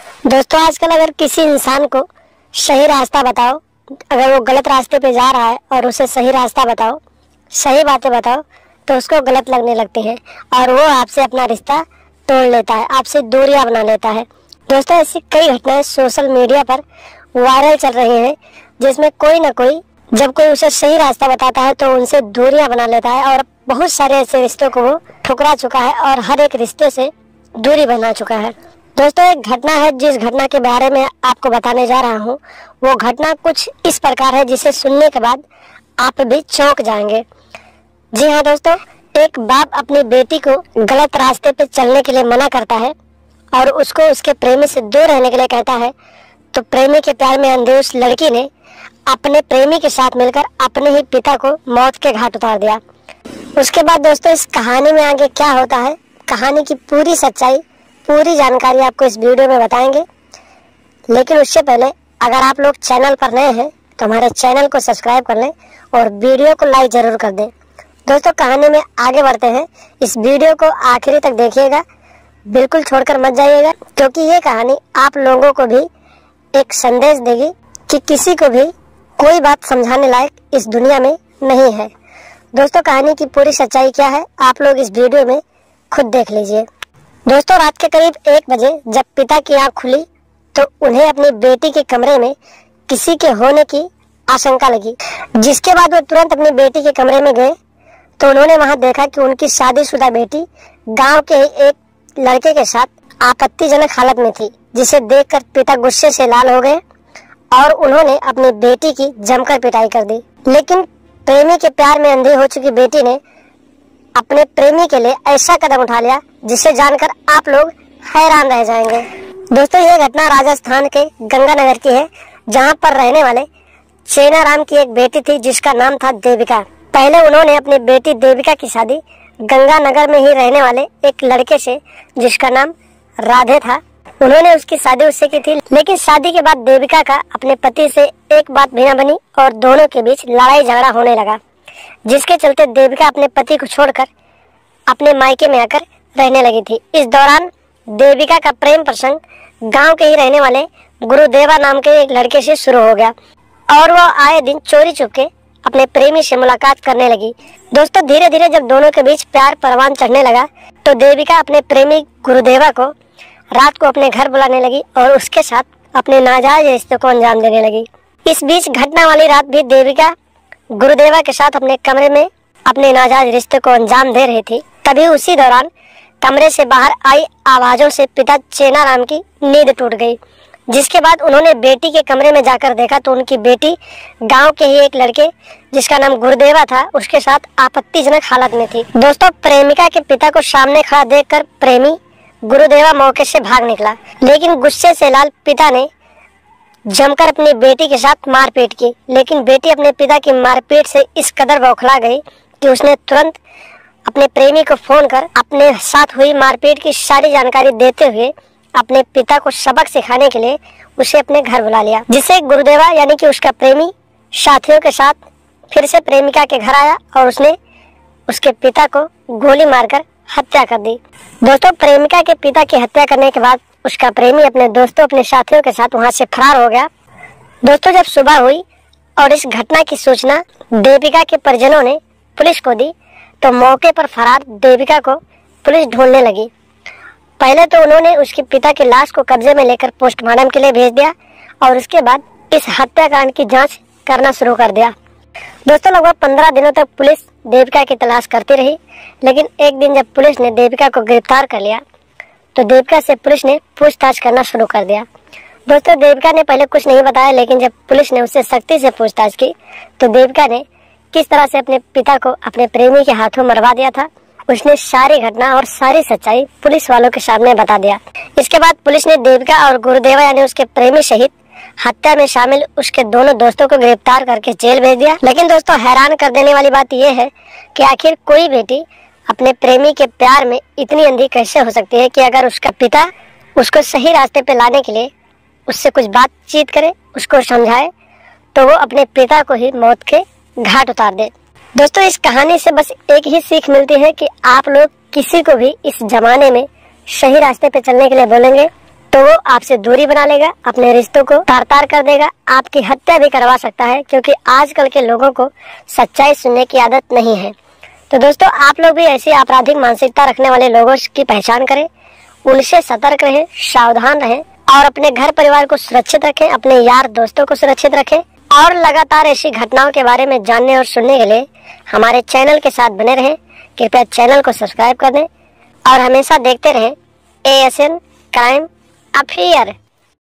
दोस्तों आजकल अगर किसी इंसान को सही रास्ता बताओ, अगर वो गलत रास्ते पे जा रहा है और उसे सही रास्ता बताओ, सही बातें बताओ, तो उसको गलत लगने लगती है और वो आपसे अपना रिश्ता तोड़ लेता है, आपसे दूरियां बना लेता है। दोस्तों ऐसी कई घटनाएं सोशल मीडिया पर वायरल चल रही हैं, जिसमें कोई ना कोई जब कोई उसे सही रास्ता बताता है तो उनसे दूरियां बना लेता है और बहुत सारे ऐसे रिश्तों को वो ठुकरा चुका है और हर एक रिश्ते से दूरी बना चुका है। दोस्तों एक घटना है, जिस घटना के बारे में आपको बताने जा रहा हूँ वो घटना कुछ इस प्रकार है जिसे सुनने के बाद आप भी चौंक जाएंगे। जी हाँ दोस्तों, एक बाप अपनी बेटी को गलत रास्ते पे चलने के लिए मना करता है और उसको उसके प्रेमी से दूर रहने के लिए कहता है, तो प्रेमी के प्यार में अंधे उस लड़की ने अपने प्रेमी के साथ मिलकर अपने ही पिता को मौत के घाट उतार दिया। उसके बाद दोस्तों इस कहानी में आगे क्या होता है, कहानी की पूरी सच्चाई, पूरी जानकारी आपको इस वीडियो में बताएंगे। लेकिन उससे पहले अगर आप लोग चैनल पर नए हैं तो हमारे चैनल को सब्सक्राइब कर लें और वीडियो को लाइक जरूर कर दें। दोस्तों कहानी में आगे बढ़ते हैं, इस वीडियो को आखिरी तक देखिएगा, बिल्कुल छोड़कर मत जाइएगा, क्योंकि ये कहानी आप लोगों को भी एक संदेश देगी कि किसी को भी कोई बात समझाने लायक इस दुनिया में नहीं है। दोस्तों कहानी की पूरी सच्चाई क्या है आप लोग इस वीडियो में खुद देख लीजिए। दोस्तों रात के करीब 1 बजे जब पिता की आंख खुली तो उन्हें अपनी बेटी के कमरे में किसी के होने की आशंका लगी, जिसके बाद वो तुरंत अपनी बेटी के कमरे में गए तो उन्होंने वहां देखा कि उनकी शादीशुदा बेटी गांव के ही एक लड़के के साथ आपत्तिजनक हालत में थी, जिसे देखकर पिता गुस्से से लाल हो गए और उन्होंने अपनी बेटी की जमकर पिटाई कर दी। लेकिन प्रेमी के प्यार में अंधी हो चुकी बेटी ने अपने प्रेमी के लिए ऐसा कदम उठा लिया जिसे जानकर आप लोग हैरान रह जाएंगे। दोस्तों ये घटना राजस्थान के गंगानगर की है, जहां पर रहने वाले चेनाराम की एक बेटी थी जिसका नाम था देविका। पहले उन्होंने अपनी बेटी देविका की शादी गंगानगर में ही रहने वाले एक लड़के से जिसका नाम राधे था, उन्होंने उसकी शादी उससे की थी। लेकिन शादी के बाद देविका का अपने पति से एक बात भी न बनी और दोनों के बीच लड़ाई झगड़ा होने लगा, जिसके चलते देविका अपने पति को छोड़कर अपने मायके में आकर रहने लगी थी। इस दौरान देविका का प्रेम प्रसंग गांव के ही रहने वाले गुरुदेवा नाम के एक लड़के से शुरू हो गया और वो आए दिन चोरी चुपके अपने प्रेमी से मुलाकात करने लगी। दोस्तों धीरे धीरे जब दोनों के बीच प्यार परवान चढ़ने लगा तो देविका अपने प्रेमी गुरुदेवा को रात को अपने घर बुलाने लगी और उसके साथ अपने नाजायज रिश्ते को अंजाम देने लगी। इस बीच घटना वाली रात भी देविका गुरुदेवा के साथ अपने कमरे में अपने नाजायज रिश्ते को अंजाम दे रही थी। तभी उसी दौरान कमरे से बाहर आई आवाजों से पिता चेनाराम की नींद टूट गई, जिसके बाद उन्होंने बेटी के कमरे में जाकर देखा तो उनकी बेटी गांव के ही एक लड़के जिसका नाम गुरुदेवा था उसके साथ आपत्तिजनक हालत में थी। दोस्तों प्रेमिका के पिता को सामने खड़ा देखकर प्रेमी गुरुदेवा मौके से भाग निकला, लेकिन गुस्से से लाल पिता ने जमकर अपनी बेटी के साथ मारपीट की। लेकिन बेटी अपने पिता की मारपीट से इस कदर बौखला गई कि उसने तुरंत अपने प्रेमी को फोन कर अपने साथ हुई मारपीट की सारी जानकारी देते हुए अपने पिता को सबक सिखाने के लिए उसे अपने घर बुला लिया, जिससे गुरुदेवा यानी कि उसका प्रेमी साथियों के साथ फिर से प्रेमिका के घर आया और उसने उसके पिता को गोली मारकर हत्या कर दी। दोस्तों प्रेमिका के पिता की हत्या करने के बाद उसका प्रेमी अपने दोस्तों अपने साथियों के साथ वहां से फरार हो गया। दोस्तों जब सुबह हुई और इस घटना की सूचना देविका के परिजनों ने पुलिस को दी तो मौके पर फरार देविका को पुलिस ढूंढने लगी। पहले तो उन्होंने उसके पिता की लाश को कब्जे में लेकर पोस्टमार्टम के लिए भेज दिया और उसके बाद इस हत्याकांड की जांच करना शुरू कर दिया। दोस्तों लगभग 15 दिनों तक पुलिस देविका की तलाश करती रही, लेकिन एक दिन जब पुलिस ने देविका को गिरफ्तार कर लिया तो देविका से पुलिस ने पूछताछ करना शुरू कर दिया। दोस्तों देविका ने पहले कुछ नहीं बताया, लेकिन जब पुलिस ने उससे सख्ती से पूछताछ की तो देविका ने किस तरह से अपने पिता को अपने प्रेमी के हाथों मरवा दिया था, उसने सारी घटना और सारी सच्चाई पुलिस वालों के सामने बता दिया। इसके बाद पुलिस ने देविका और गुरुदेवा यानी उसके प्रेमी सहित हत्या में शामिल उसके दोनों दोस्तों को गिरफ्तार करके जेल भेज दिया। लेकिन दोस्तों हैरान कर देने वाली बात यह है कि आखिर कोई बेटी अपने प्रेमी के प्यार में इतनी अंधी कैसे हो सकती है कि अगर उसका पिता उसको सही रास्ते पे लाने के लिए उससे कुछ बातचीत करे, उसको समझाए, तो वो अपने पिता को ही मौत के घाट उतार दे। दोस्तों इस कहानी से बस एक ही सीख मिलती है कि आप लोग किसी को भी इस जमाने में सही रास्ते पे चलने के लिए बोलेंगे तो वो आपसे दूरी बना लेगा, अपने रिश्तों को तार तार कर देगा, आपकी हत्या भी करवा सकता है, क्योंकि आजकल के लोगों को सच्चाई सुनने की आदत नहीं है। तो दोस्तों, आप लोग भी ऐसी आपराधिक मानसिकता रखने वाले लोगों की पहचान करें, उनसे सतर्क रहें, सावधान रहें और अपने घर परिवार को सुरक्षित रखें, अपने यार दोस्तों को सुरक्षित रखें। और लगातार ऐसी घटनाओं के बारे में जानने और सुनने के लिए हमारे चैनल के साथ बने रहें। कृपया चैनल को सब्सक्राइब कर दें और हमेशा देखते रहें ASN क्राइम अफेयर।